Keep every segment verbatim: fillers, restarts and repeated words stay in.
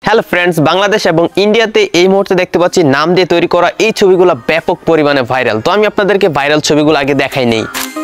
Hello friends, Bangladesh এবং ইন্ডিয়াতে এই মুহূর্তে দেখতে পাচ্ছি নাম দিয়ে তৈরি করা এই ছবিগুলো ব্যাপক পরিমাণে ভাইরাল। তো আমি আপনাদেরকে ভাইরাল ছবিগুলো আগে দেখাই নেই।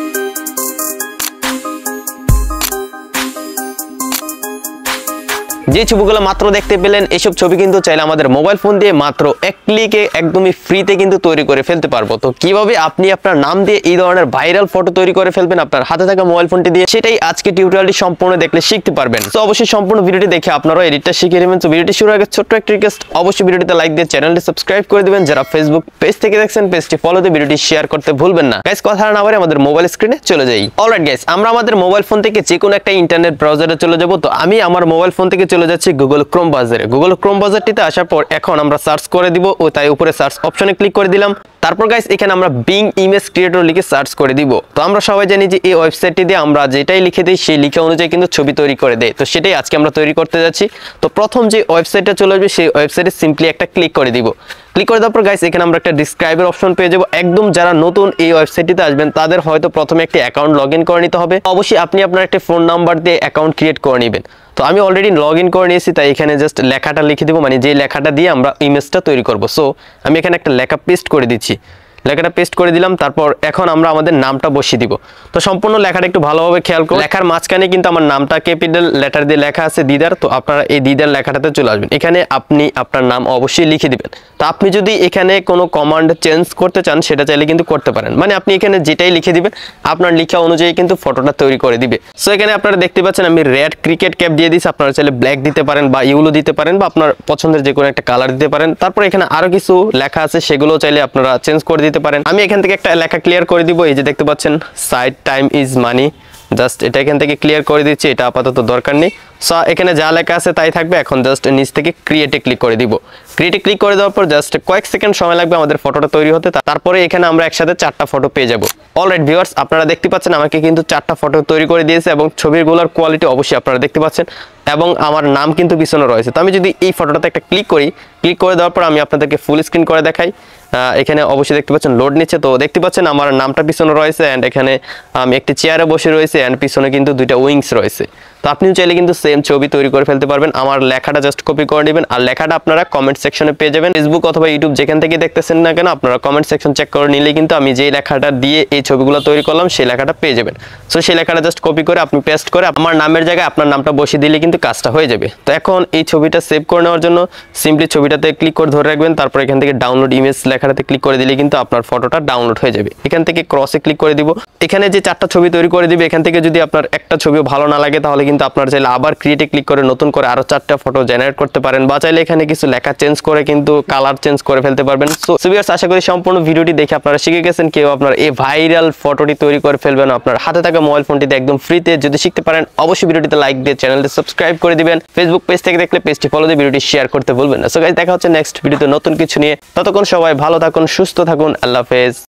যে ছবিগুলো মাত্র দেখতে পেলেন, এইসব ছবি কিন্তু চাইলে আমাদের মোবাইল ফোন দিয়ে মাত্র এক ক্লিকে একদমই ফ্রিতে কিন্তু তৈরি করে ফেলতে পারবো। তো কিভাবে আপনি আপনার নাম দিয়ে এই ধরনের ভাইরাল ফটো তৈরি করে ফেলবেন আপনার হাতে থাকা মোবাইল ফোনটি দিয়ে, সেটাই আজকে টিউটোরিয়ালটি সম্পূর্ণ দেখলে শিখতে পারবেন। তো অবশ্যই সম্পূর্ণ ভিডিওটি দেখে আপনারা এডিটটা শিখে নেবেন। তো ভিডিওটি শুরুর আগে ছোট্ট একটা রিকোয়েস্ট, অবশ্যই ভিডিওটিতে লাইক দিয়ে চ্যানেলটি সাবস্ক্রাইব করে দিবেন। যারা ফেসবুক পেজ থেকে দেখছেন, পেজটি ফলো দিয়ে ভিডিওটি শেয়ার করতে ভুলবেন না। গাইস, কথা না বলে আমাদের মোবাইল স্ক্রিনে চলে যাই। অলরাইট গাইস, আমরা আমাদের মোবাইল ফোন থেকে যে কোনো একটা ইন্টারনেট ব্রাউজারে চলে যাব। তো আমি আমার মোবাইল ফোন থেকে চলে যাচ্ছি গুগল ক্রোম ব্রাউজারে। গুগল ক্রোম ব্রাউজারটিতে আসার পর এখন আমরা সার্চ করে দিব ও তাই উপরে সার্চ অপশনে ক্লিক করে দিলাম। তারপর গাইস এখানে আমরা বিং ইমেজ ক্রিয়েটর লিখে সার্চ করে দিব। তো আমরা সবাই জানি যে এই ওয়েবসাইটটি দিয়ে আমরা যেটাই লিখে দিই সেই লিখা অনুযায়ী কিন্তু ছবি তৈরি করে দেয়। তো সেটাই আজকে আমরা তৈরি করতে যাচ্ছি। তো প্রথম যে ওয়েবসাইটটা চলে আসবে সেই ওয়েবসাইটে সিম্পলি একটা ক্লিক করে দিব। ক্লিক করে দেওয়ার পর গাইস এখানে আমরা একটা ডিসক্রাইবের অপশন পেয়ে যাবো। একদম যারা নতুন এই ওয়েবসাইটটিতে আসবেন তাদের হয়তো প্রথমে একটি অ্যাকাউন্ট লগ ইন করে নিতে হবে। অবশ্যই আপনি আপনার একটা ফোন নাম্বার দিয়ে অ্যাকাউন্ট ক্রিয়েট করে নেবেন। তো আমি অলরেডি লগ ইন করে নিয়েছি, তাই এখানে জাস্ট লেখাটা লিখে দেবো, মানে যে লেখাটা দিয়ে আমরা ইমেজটা তৈরি করব। সো আমি এখানে একটা লেখা পেস্ট করে দিচ্ছি। লেখাটা পেস্ট করে দিলাম। তারপর এখন আমরা আমাদের নামটা বসিয়ে দিব। তো সম্পূর্ণ লেখাটা একটু ভালোভাবে খেয়াল করুন। লেখার মাঝখানে কিন্তু আমার নামটা ক্যাপিটাল লেটার দিয়ে লেখা আছে দিদার। তো আপনারা এই দিদার লেখাটাতে চলে আসবেন। এখানে আপনি আপনার নাম অবশ্যই লিখে দিবেন। তো আপনি যদি এখানে কোনো কমান্ড চেঞ্জ করতে চান সেটা চাইলে কিন্তু করতে পারেন। মানে আপনি এখানে যেটাই লিখে দিবেন আপনার লেখা অনুযায়ী কিন্তু ফটোটা তৈরি করে দিবে। সো এখানে আপনারা দেখতে পাচ্ছেন আমি রেড ক্রিকেট ক্যাপ দিয়ে দিয়েছি। আপনারা চাইলে ব্ল্যাক দিতে পারেন বা ইউলো দিতে পারেন বা আপনার পছন্দের যে কোনো একটা কালার দিতে পারেন। তারপর এখানে আরো কিছু লেখা আছে, সেগুলো চাইলে আপনারা চেঞ্জ করে দিতে পারেন। আমি এখান থেকে একটা লেখা ক্লিয়ার করে দিব। এই যে দেখতে পাচ্ছেন side time is money, just এটা এখান থেকে ক্লিয়ার করে দিচ্ছি। এটা আপাতত দরকার নেই। সো এখানে যা লেখা আছে তাই থাকবে। এখন জাস্ট নিচ থেকে ক্রিয়েটে ক্লিক করে দিব। ক্রিয়েটে ক্লিক করে দেওয়ার পর জাস্ট কয়েক সেকেন্ড সময় লাগবে আমাদের ফটোটা তৈরি হতে। তারপরে এখানে আমরা একসাথে চারটা ফটো পেয়ে যাব। অলরাইট ভিউয়ার্স, আপনারা দেখতে পাচ্ছেন আমাকে কিন্তু চারটা ফটো তৈরি করে দিয়েছে এবং ছবিগুলোর কোয়ালিটি অবশ্যই আপনারা দেখতে পাচ্ছেন এবং আমার নাম কিন্তু পিছনে রয়েছে। তো আমি যদি এই ফটোটাতে একটা ক্লিক করি, ক্লিক করে দেওয়ার পর আমি আপনাদেরকে ফুল স্ক্রিন করে দেখাই। এখানে অবশ্যই দেখতে পাচ্ছেন লোড নিচ্ছে। তো দেখতে পাচ্ছেন আমার নামটা পিছনে রয়েছে অ্যান্ড এখানে আমি একটি চেয়ারে বসে রয়েছে অ্যান্ড পিছনে কিন্তু দুইটা উইংস রয়েছে। তো আপনিও চাইলে কিন্তু সেম ছবি তৈরি করে ফেলতে পারবেন। আমার লেখাটা জাস্ট কপি করে নেবেন আর লেখাটা আপনারা কমেন্ট সেকশনে পেয়ে যাবেন। ফেসবুক অথবা ইউটিউব যেখান থেকে দেখতেছেন না কেন আপনারা কমেন্ট সেকশন চেক করে নিলে কিন্তু আমি যে লেখাটা দিয়ে এই ছবিগুলো তৈরি করলাম সেই লেখাটা পেয়ে যাবেন। সো সেই লেখাটা জাস্ট কপি করে আপনি পেস্ট করে আমার নামের জায়গায় আপনার নামটা বসিয়ে দিলে কিন্তু কাজটা হয়ে যাবে। তো এখন এই ছবিটা সেভ করে নেওয়ার জন্য সিম্পলি ছবিটাতে ক্লিক করে ধরে রাখবেন। তারপর এখান থেকে ডাউনলোড ইমেজ লেখাটাতে ক্লিক করে দিলে কিন্তু আপনার ফটোটা ডাউনলোড হয়ে যাবে। এখান থেকে ক্রসে ক্লিক করে দিব। এখানে যে চারটা ছবি তৈরি করে দিবে, এখান থেকে যদি আপনার একটা ছবিও ভালো না লাগে তাহলে কিন্তু আপনার চাইলে আবার ক্রিয়েটে ক্লিক করে নতুন করে আরো চারটা ফটো জেনারেট করতে পারেন বা চাইলে এখানে কিছু লেখা চেঞ্জ করে কিন্তু কালার চেঞ্জ করে ফেলতে পারবেন। সো ভিউয়ার্স, আশা করি সম্পূর্ণ ভিডিওটি দেখে আপনারা শিখে গেছেন কেউ আপনার এই ভাইরাল ফটোটি তৈরি করে ফেলবেন আপনার হাতে থাকা মোবাইল ফোনটিতে একদম ফ্রিতে। যদি শিখতে পারেন অবশ্যই ভিডিওটিতে লাইক দিয়ে চ্যানেলটি সাবস্ক্রাইব করে দিবেন। ফেসবুক পেজ থেকে দেখলে পেজটি ফলো দিয়ে ভিডিওটি শেয়ার করতে ভুলবেন না। সো গাইস, দেখা হচ্ছে নেক্সট ভিডিওতে নতুন কিছু নিয়ে। ততক্ষণ সবাই ভালো থাকুন, সুস্থ থাকুন। আল্লাহ হাফেজ।